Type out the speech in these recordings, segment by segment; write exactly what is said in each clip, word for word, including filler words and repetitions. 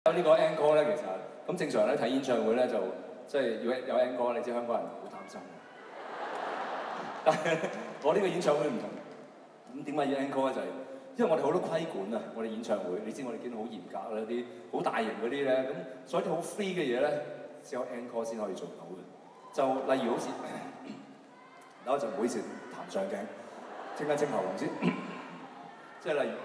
呢個 encore 咧，其實咁正常咧睇演唱會咧就即係要有 encore， 你知香港人好擔心。但係我呢個演唱會唔同，咁點解要 encore 咧？就係、是、因為我哋好多規管啊，我哋演唱會，你知我哋見到好嚴格啦，啲好大型嗰啲咧，咁所以啲好 free 嘅嘢咧，只有 encore 先可以做到嘅。就例如好似，等我就唔好意思彈上鏡，清一清喉嚨先，即係例如。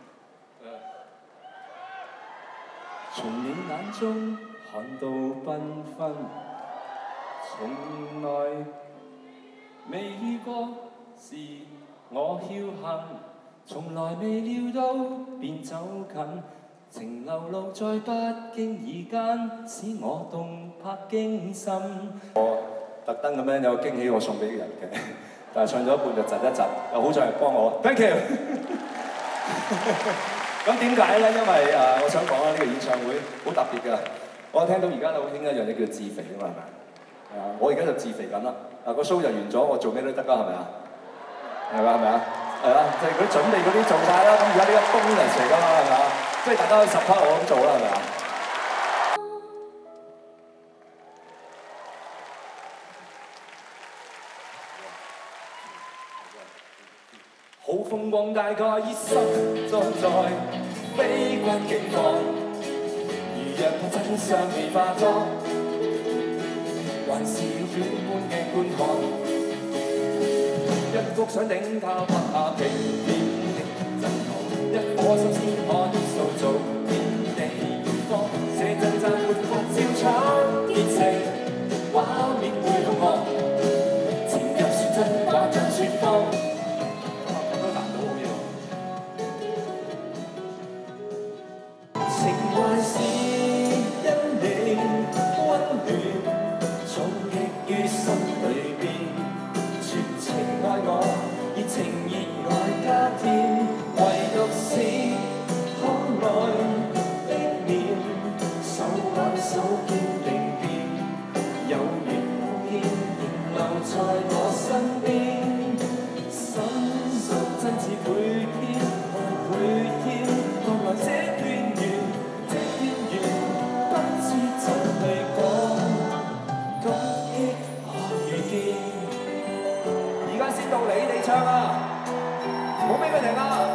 從你眼中看到繽紛，從來未遇過是我僥倖，從來未料到便走近，情流露在不經意間，使我動魄驚心。我特登咁樣有個驚喜我送俾人嘅，但係唱咗一半就窒一窒，又好在係幫我 ，thank you 。咁點解咧？因為誒、呃，我想講啊，呢、這個演唱會好特別㗎。我聽到而家好興一樣嘢叫自肥啊嘛，係咪？係啊，我而家就自肥緊啦。啊，個 show 就完咗，我做咩都得啦，係咪啊？係咪？係咪啊？係啊，即係嗰啲準備嗰啲做晒啦。咁而家呢個 bonus 嚟㗎嘛，係咪啊？即係大家可以十 part 我咁做啦，係咪啊？好風光大概已失蹤在悲觀境況，如若他真相未化妝，還是要遠觀鏡觀看，一幅想頂他拍下平面的陣圖，一顆心先可塑造遍地遠方，寫真讚活潑照搶熱情，畫面會紅紅，情入說真話像説謊。 情熱愛加添，唯獨是可愛的臉，手挽手肩並肩，有緣無欠仍留在我身邊，心屬真似倍添，愛倍添，當來這段緣，這段緣不知怎去講，感激可遇見。 而家先到你哋唱啊！唔好俾佢停啊！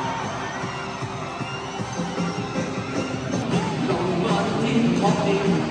龍漫天學電。